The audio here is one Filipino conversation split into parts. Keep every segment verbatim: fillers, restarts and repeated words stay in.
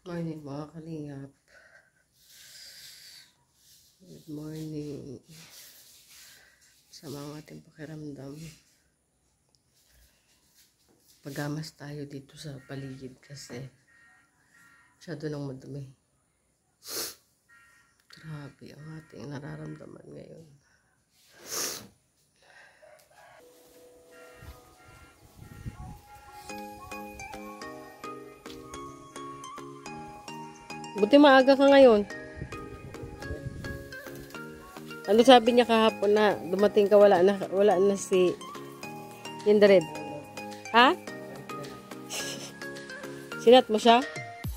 Morning mga kalingap. Good morning. Sama ang ating pakiramdam. Pagamas tayo dito sa paligid kasi masyado nang madumi. Grabe ang ating nararamdaman ngayon. Buti maaga ka ngayon. Ano sabi niya kahapon na dumating ka, wala na, wala na si Kindred? Ha? Sinat mo siya?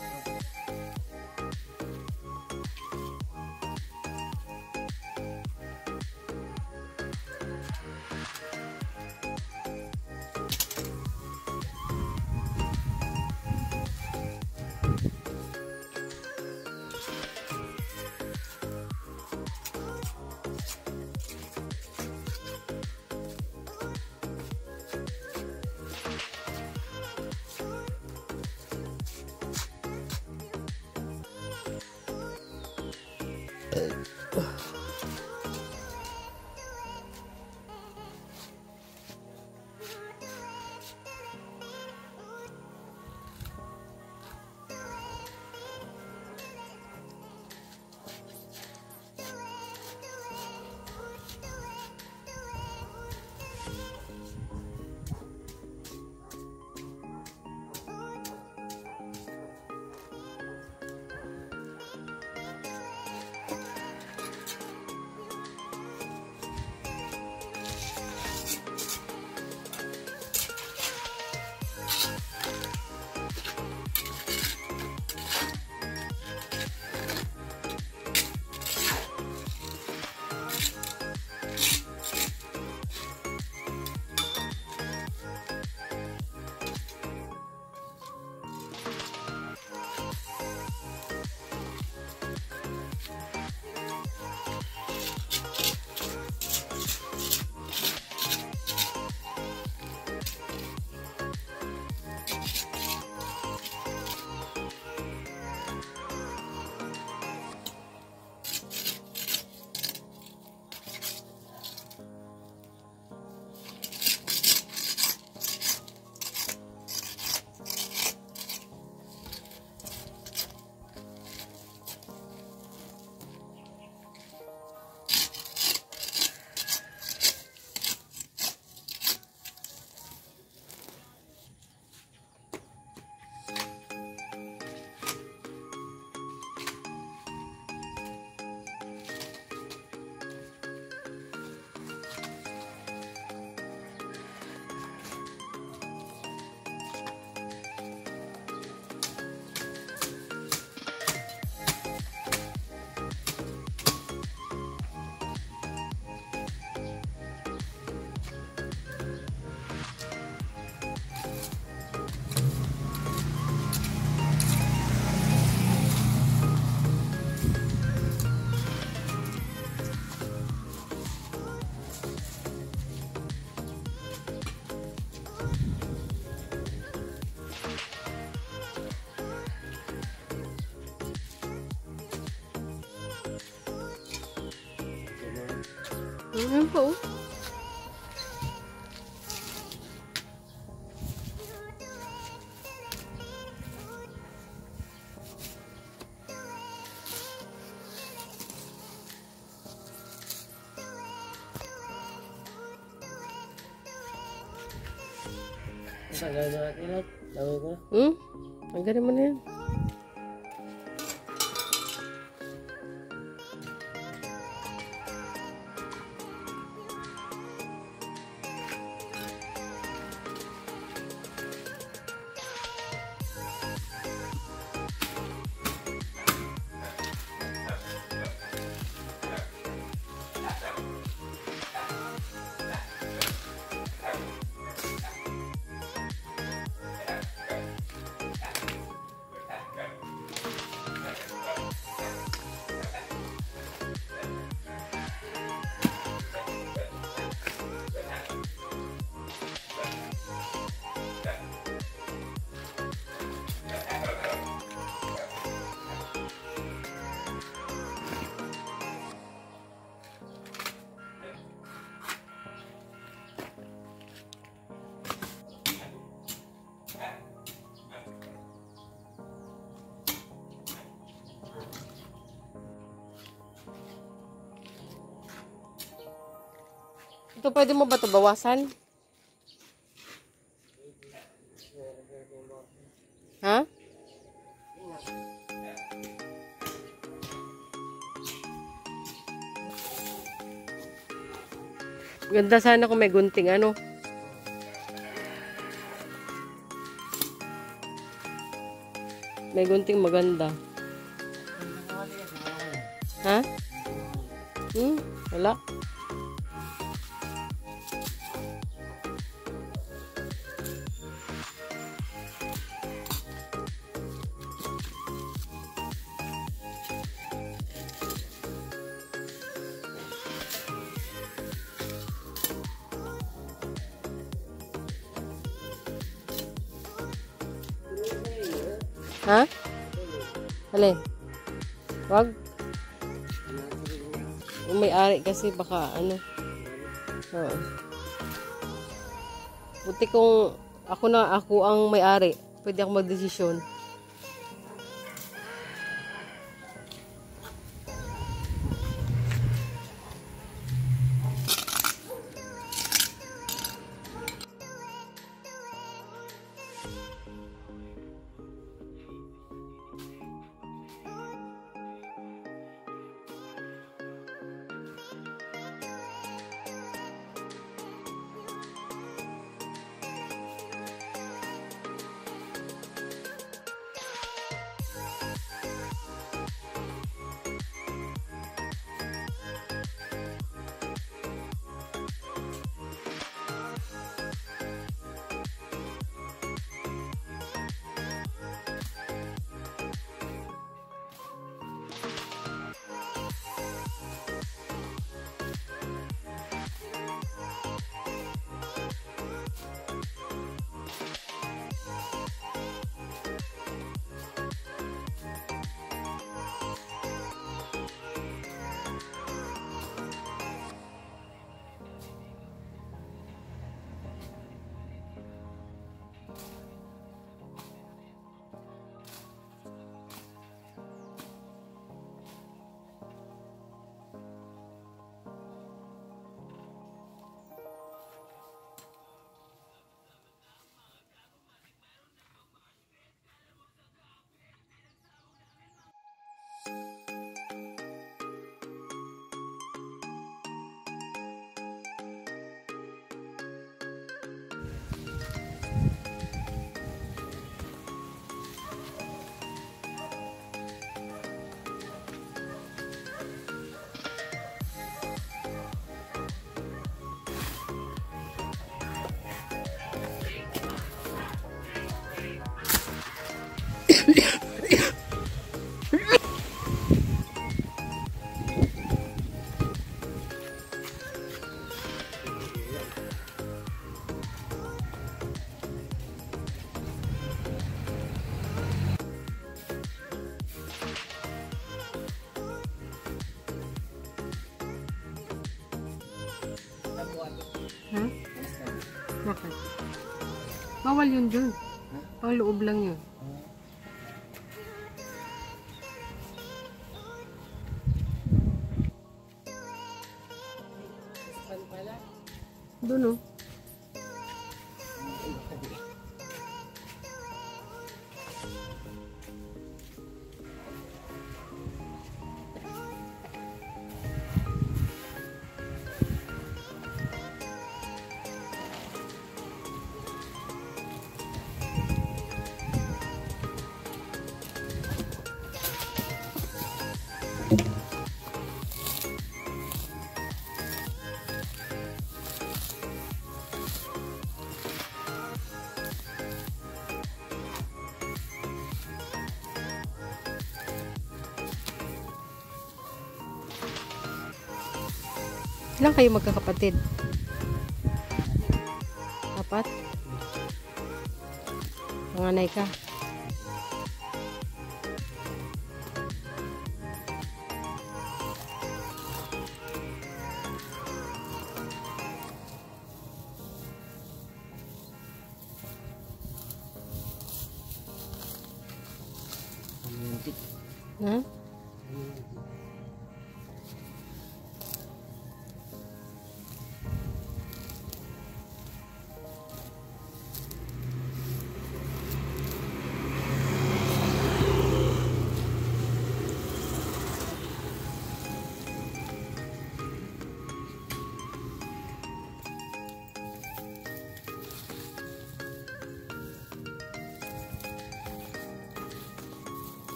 Ayan po. Hmm? Ang galing mo na yan. Ito, pwede mo ba ito bawasan? Ha? Ganda sana kung may gunting ano. May gunting maganda. Ha? Hmm? Wala. Ha? Alin? Wag. Kung may-ari kasi baka ano. Oo. Buti kung ako na ako ang may-ari, pwede ako magdesisyon. Ha? Bakit? Bawal yun dun. Pang loob lang yun. Doon o. Ilan kayo magkakapatid? Apat? Panganay ka? Ha?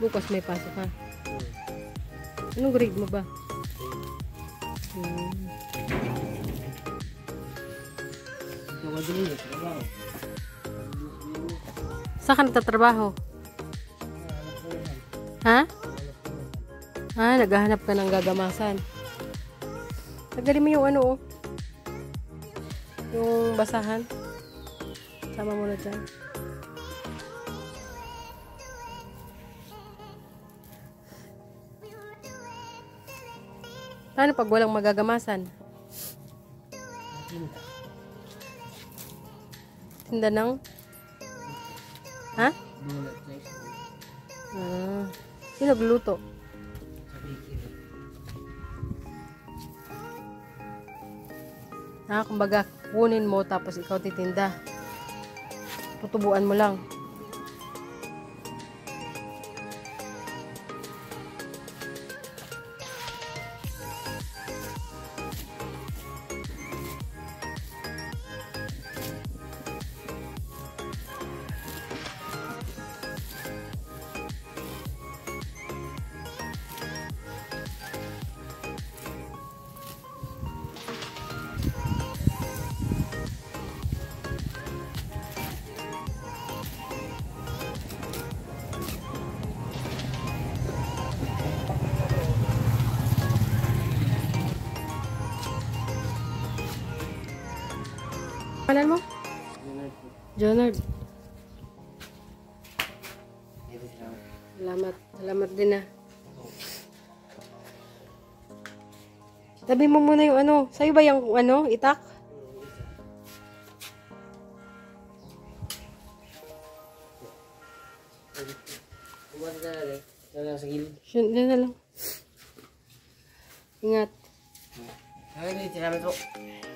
Bukas may pasok ka. Anong grade mo ba? Hmm. Saan ka nagtatrabaho? Ha? Ah, naghahanap ka ng gagamasan. Tagalin mo yung ano, oh. Yung basahan. Sama mo na dyan. Paano pag walang magagamasan? Tinda ng? Ha? Ah. Sino nagluto? Ah, kumbaga, kunin mo tapos ikaw titinda. Tutubuan mo lang. Pangalan mo? Jonard. Salamat. Salamat din ah. Tabi mo muna yung ano. Sa'yo ba yung ano? Itak? Kumain ka na rin. Diyan lang sa gilid. Diyan na lang. Ingat. Ay, dito namin po.